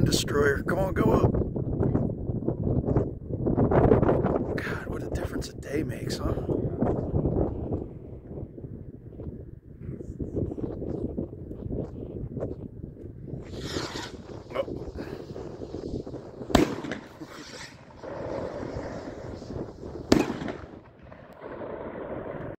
destroyer. Come on, go up. God, what a difference a day makes, huh?